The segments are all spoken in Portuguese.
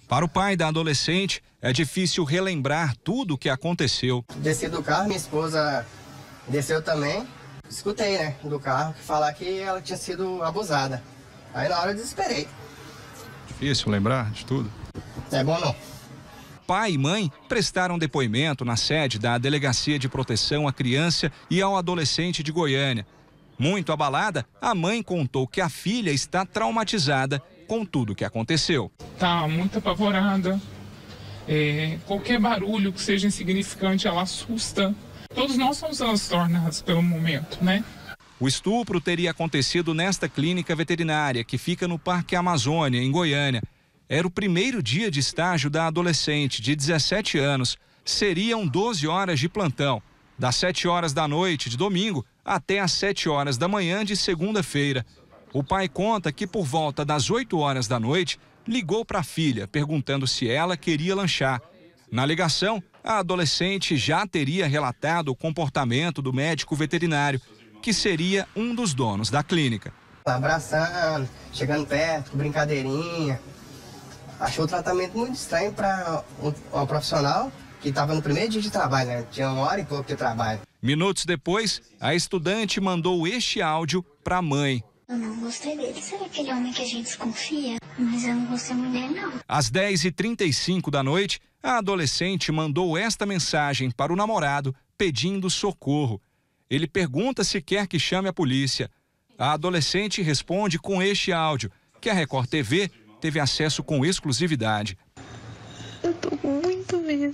Para o pai da adolescente, é difícil relembrar tudo o que aconteceu. Desci do carro, minha esposa desceu também. Escutei, né, do carro, falar que ela tinha sido abusada. Aí na hora eu desesperei. Difícil lembrar de tudo? É bom não. Pai e mãe prestaram depoimento na sede da Delegacia de Proteção à Criança e ao Adolescente de Goiânia. Muito abalada, a mãe contou que a filha está traumatizada com tudo o que aconteceu. Tá muito apavorada. Qualquer barulho que seja insignificante, ela assusta. Todos nós somos transtornados pelo momento, né? O estupro teria acontecido nesta clínica veterinária, que fica no Parque Amazônia, em Goiânia. Era o primeiro dia de estágio da adolescente, de 17 anos. Seriam 12 horas de plantão, das 7 horas da noite de domingo até às 7 horas da manhã de segunda-feira. O pai conta que por volta das 8 horas da noite, ligou para a filha, perguntando se ela queria lanchar. Na ligação, a adolescente já teria relatado o comportamento do médico veterinário, que seria um dos donos da clínica. Abraçando, chegando perto, brincadeirinha. Achou o tratamento muito estranho para um profissional que estava no primeiro dia de trabalho, né? Tinha 1 hora e pouco de trabalho. Minutos depois, a estudante mandou este áudio para a mãe. Eu não gostei dele. Sabe aquele homem que a gente desconfia? Mas eu não gostei muito dele, não. Às 10h35 da noite, a adolescente mandou esta mensagem para o namorado pedindo socorro. Ele pergunta se quer que chame a polícia. A adolescente responde com este áudio, que a Record TV teve acesso com exclusividade. Eu tô com muito medo.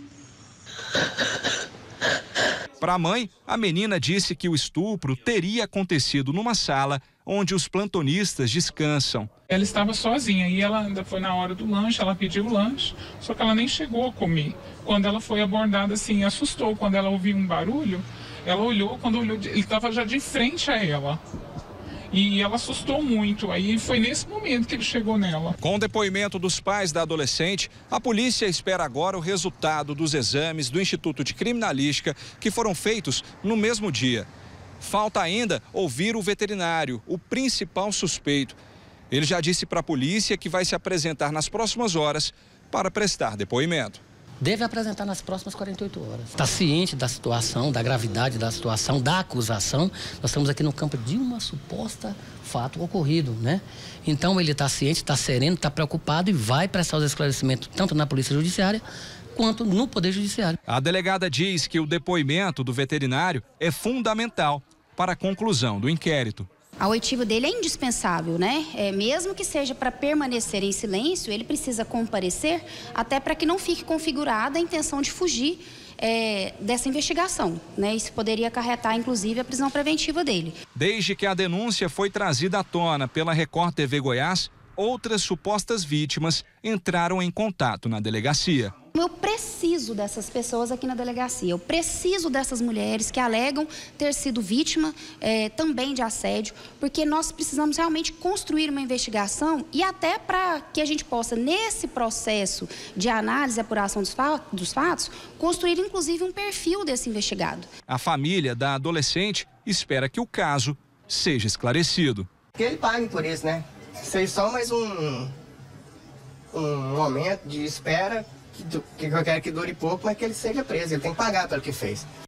Para a mãe, a menina disse que o estupro teria acontecido numa sala onde os plantonistas descansam. Ela estava sozinha e ela ainda foi na hora do lanche, ela pediu o lanche, só que ela nem chegou a comer. Quando ela foi abordada, assim, assustou. Quando ela ouviu um barulho, ela olhou, quando olhou, ele estava já de frente a ela. E ela assustou muito, aí foi nesse momento que ele chegou nela. Com o depoimento dos pais da adolescente, a polícia espera agora o resultado dos exames do Instituto de Criminalística que foram feitos no mesmo dia. Falta ainda ouvir o veterinário, o principal suspeito. Ele já disse para a polícia que vai se apresentar nas próximas horas para prestar depoimento. Deve apresentar nas próximas 48 horas. Está ciente da situação, da gravidade da situação, da acusação. Nós estamos aqui no campo de uma suposta fato ocorrido, né? Então ele está ciente, está sereno, está preocupado e vai prestar os esclarecimentos tanto na Polícia Judiciária quanto no Poder Judiciário. A delegada diz que o depoimento do veterinário é fundamental para a conclusão do inquérito. A oitiva dele é indispensável, né? Mesmo que seja para permanecer em silêncio, ele precisa comparecer até para que não fique configurada a intenção de fugir dessa investigação, né? Isso poderia acarretar, inclusive, a prisão preventiva dele. Desde que a denúncia foi trazida à tona pela Record TV Goiás, outras supostas vítimas entraram em contato na delegacia. Eu preciso dessas pessoas aqui na delegacia, eu preciso dessas mulheres que alegam ter sido vítima também de assédio, porque nós precisamos realmente construir uma investigação e até para que a gente possa, nesse processo de análise e apuração dos fatos, construir inclusive um perfil desse investigado. A família da adolescente espera que o caso seja esclarecido. Que ele pague por isso, né? Seja só mais um momento de espera, que eu quero que dure pouco, mas que ele seja preso. Ele tem que pagar pelo que fez.